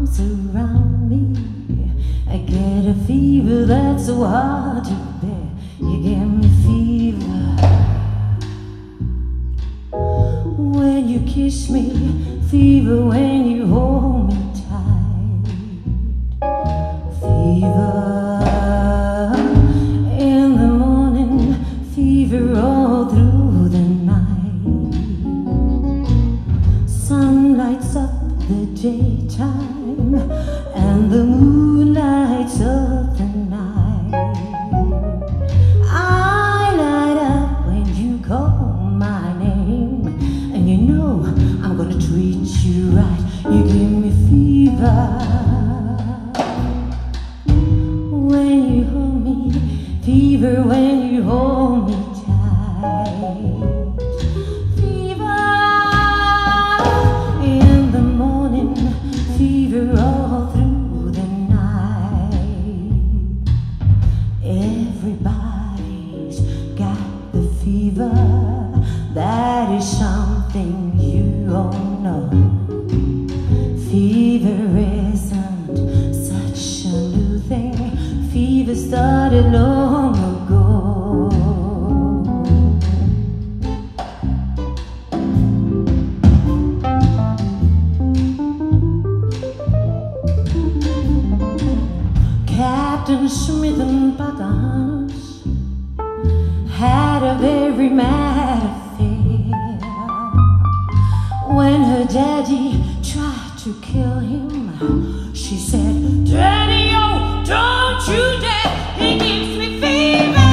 arms around me. I get a fever that's so hard to bear. You give me fever when you kiss me, fever when you hold me tight, fever in the morning, fever all through the night. Sun lights up the daytime and the moon lights up the night. I light up when you call my name, and you know I'm gonna treat you right. You give me fever when you hold me, fever when you hold me tight, fever in the morning, fever all through the night. Everybody's got the fever, that is something you all know. Fever isn't such a new thing, fever started long ago. Captain Smith and Pocahontas had a very mad affair. When her daddy tried to kill him, she said, "Daddy, oh, don't you dare, he gives me fever."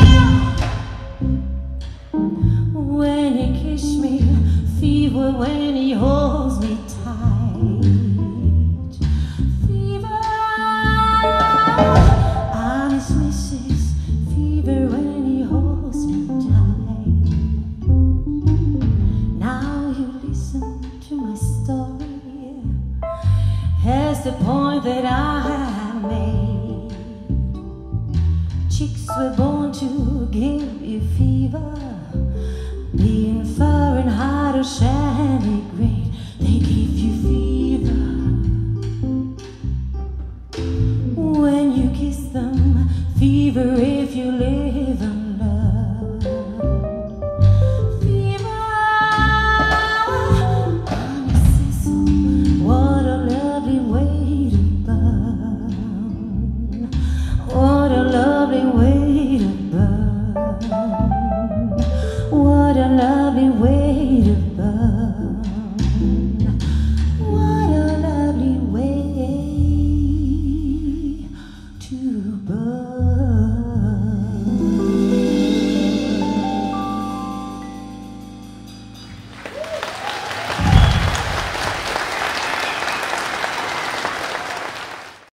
When he kissed me, fever when he holds me tight, fever. I'm his missus, fever when he holds me tight. Now you listen to my story, here's the point that I made. Chicks were born to give you fever, being Fahrenheit or centigrade, they give you fever. When you kiss them, fever if you live in love, fever. Honey Cecil, what a lovely way to burn, what a lovely way to burn, what a lovely way to burn.